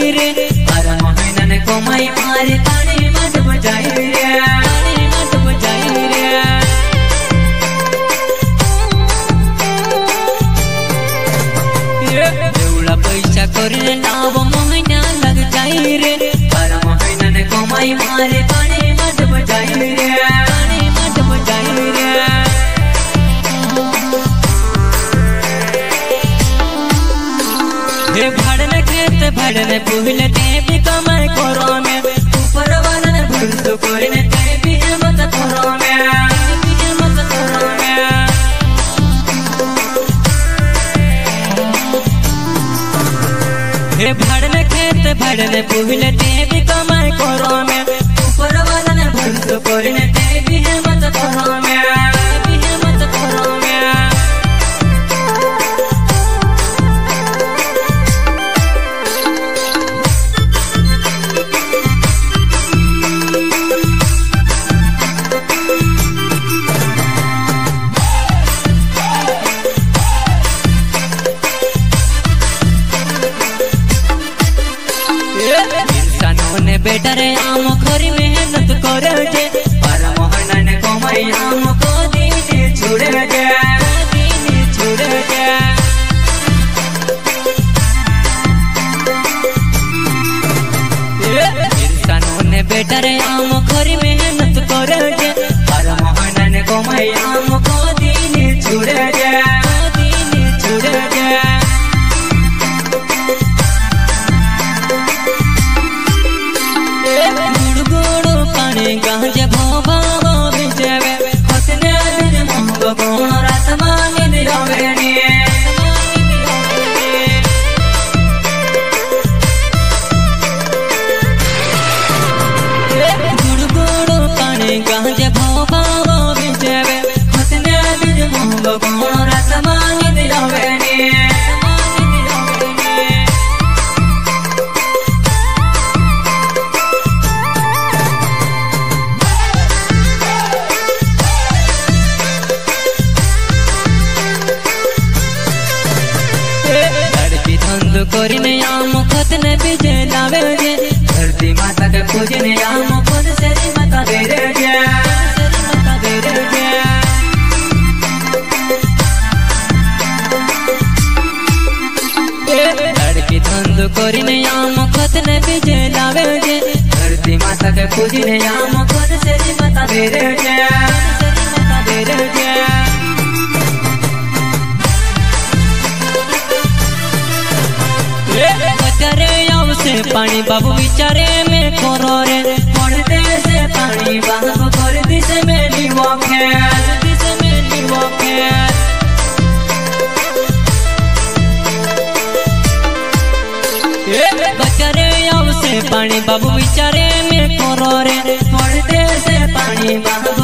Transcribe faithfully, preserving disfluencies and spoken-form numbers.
बजाई रे बारह महीना ने कमाई मारे ताने मत बजाई रे ताने मत बजाई रे देवड़ा पैसा करे नौ महीना लग जाई रे बारह महीना ने कमाई मारे ताने मत बजाई रे ताने मत बजाई रे हे भाड़ने खेत भाड़ने पुहले ते भी कमाई करो में ऊपर वाला ने भूल तो कोई ने ते भी हिम्मत करो में भी हिम्मत करो में हे भाड़ने खेत भाड़ने पुहले ते भी कमाई करो में ऊपर वाला ने भूल तो कोई ने ते भी हिम्मत करो में भी हिम्मत करो में बेटा रे आम खरी मेहनत करे जे बारह महीना ने कमाई आम को दिन छोड़े जे दिन छोड़े जे इंसानों ने बेटा रे आम खरी मेहनत करे जे बारह महीना ने कमाई आम को दिन छोड़े जे दिन छोड़े जे गांजे भोबा बिजवे खतने दिन मोह गोण रात मांगे दिलावे ने गुड़ गुड़ पानी गांजे भोबा बिजवे खतने दिन मोह गोण रात मांगे दिलावे ने कोरिने आम खतने बीजे लावे जे धरती माता के पूजने आम खुद से माता दे रे जे माता दे रे जे लड़की धंध कोरिने आम खतने बीजे लावे जे धरती माता के पूजने आम खुद से माता दे रे जे माता दे रे जे से पानी बाबू बिचारे में खोरो रे पड़ते से पानी बाबू कर दिस में लीवो खेल दिस में लीवो खेल बचारे अब से पानी बाबू बिचारे में खोरो रे पड़ते से पानी बाबू